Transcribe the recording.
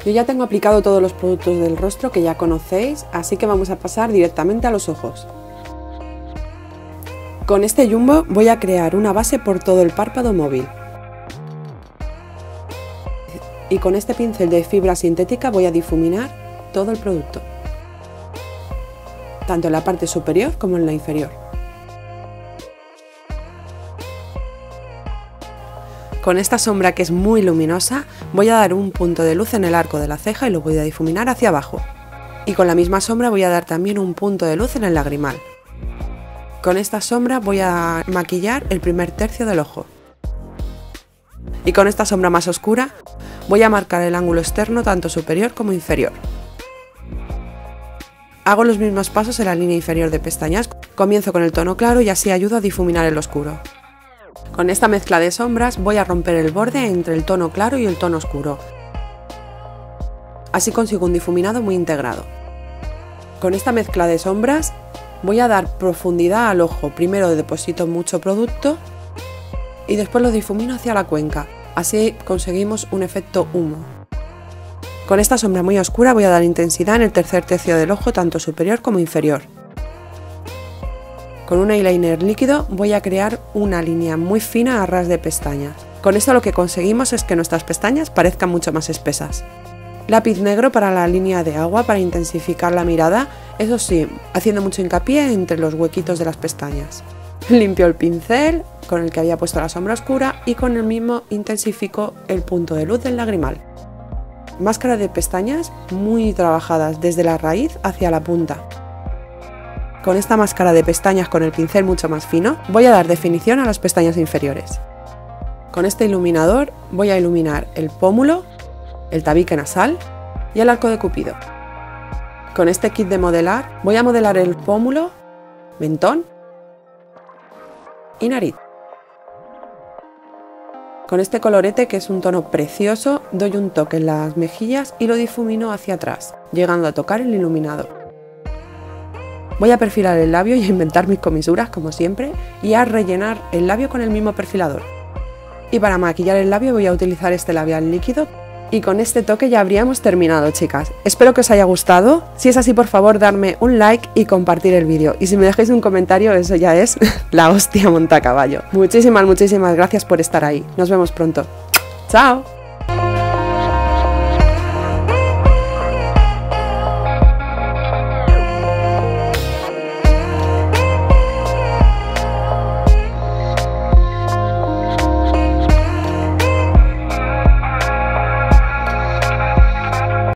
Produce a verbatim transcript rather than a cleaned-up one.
Yo ya tengo aplicado todos los productos del rostro que ya conocéis, así que vamos a pasar directamente a los ojos. Con este Jumbo voy a crear una base por todo el párpado móvil. Y con este pincel de fibra sintética voy a difuminar todo el producto, tanto en la parte superior como en la inferior. Con esta sombra, que es muy luminosa, voy a dar un punto de luz en el arco de la ceja y lo voy a difuminar hacia abajo. Y con la misma sombra voy a dar también un punto de luz en el lagrimal. Con esta sombra voy a maquillar el primer tercio del ojo. Y con esta sombra más oscura voy a marcar el ángulo externo tanto superior como inferior. Hago los mismos pasos en la línea inferior de pestañas. Comienzo con el tono claro y así ayudo a difuminar el oscuro. Con esta mezcla de sombras voy a romper el borde entre el tono claro y el tono oscuro. Así consigo un difuminado muy integrado. Con esta mezcla de sombras voy a dar profundidad al ojo. Primero deposito mucho producto y después lo difumino hacia la cuenca. Así conseguimos un efecto humo. Con esta sombra muy oscura voy a dar intensidad en el tercer tercio del ojo, tanto superior como inferior. Con un eyeliner líquido voy a crear una línea muy fina a ras de pestañas. Con esto lo que conseguimos es que nuestras pestañas parezcan mucho más espesas. Lápiz negro para la línea de agua para intensificar la mirada, eso sí, haciendo mucho hincapié entre los huequitos de las pestañas. Limpio el pincel con el que había puesto la sombra oscura y con el mismo intensifico el punto de luz del lagrimal. Máscara de pestañas muy trabajadas desde la raíz hacia la punta. Con esta máscara de pestañas con el pincel mucho más fino voy a dar definición a las pestañas inferiores. Con este iluminador voy a iluminar el pómulo, el tabique nasal y el arco de Cupido. Con este kit de modelar voy a modelar el pómulo, mentón y nariz. Con este colorete, que es un tono precioso, doy un toque en las mejillas y lo difumino hacia atrás, llegando a tocar el iluminador. Voy a perfilar el labio y a inventar mis comisuras como siempre y a rellenar el labio con el mismo perfilador. Y para maquillar el labio voy a utilizar este labial líquido. Y con este toque ya habríamos terminado, chicas. Espero que os haya gustado. Si es así, por favor, darme un like y compartir el vídeo. Y si me dejáis un comentario, eso ya es la hostia monta a caballo. Muchísimas, muchísimas gracias por estar ahí. Nos vemos pronto. ¡Chao!